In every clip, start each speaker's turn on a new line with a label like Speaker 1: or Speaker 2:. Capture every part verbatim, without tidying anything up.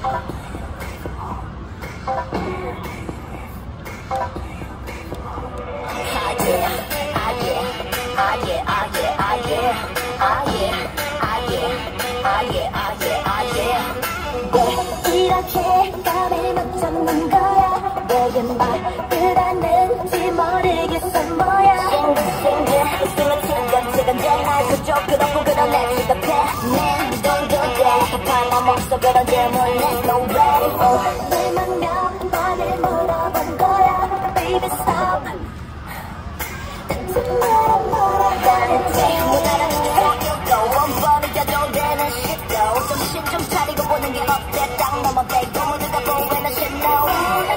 Speaker 1: 이렇게 감을 못 잡는 거야. 내게 말을 하는지 모르겠어 뭐야. 싱글싱글 웃음을 튕겨 지금 날 그저 그렇고 그런 내 지갑에 내 돈도 돼 급한 맘 없어 그런 질문에 no way. oh. 너만 몇 번을 물어본 거야. Baby stop 대체 뭐라 뭐라 하는지 못 알아듣는 사유도 원본을 껴도 되는 shit도 정신 좀 차리고 보는 게 어때. 딱 넘어 베이고 모두가 보이는 shit no.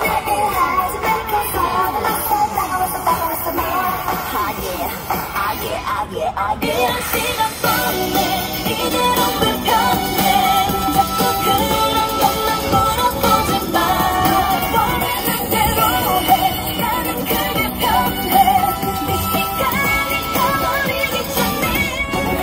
Speaker 1: 이런 시간 뻔해 이대로 불편해. 자꾸 그런 것만 물어보지 마. 원하는 대로 해. 나는 그게 편해. 네 시간이 가버리기 전에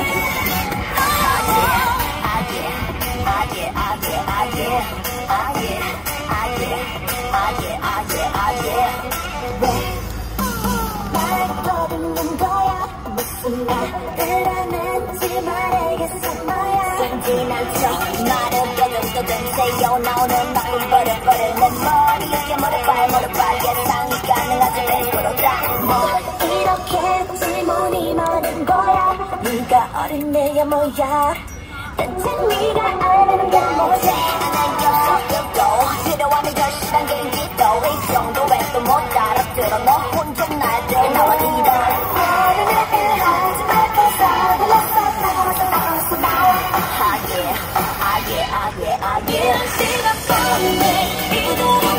Speaker 1: 아예 아예 아예 아예 아예 아예 아예 아예 아예 왜 말 떠듬는 거야. 무슨 말을 하는지 말해겠어 뭐야. 순진한 척 말은 떠듬떠듬 새어 나오는 나쁜 버릇버릇 내 머리에 모래발 모래발 예상이 가능하지 백 퍼센트다. 뭐 이렇게 질문이 많은 거야. 네가 어린애야 뭐야. 대체 네가 아는 게 뭐지. 난 겹쳐도 필요하면 절실한 개인기도 이 정도에 또 못 알아들어. 너 혼자 날들 나와 이런 어른애들 하지 말고 서둘러서 나가서 나가서 나와. 아예 아예 아예 아예 이런 시간 뻔해 이대로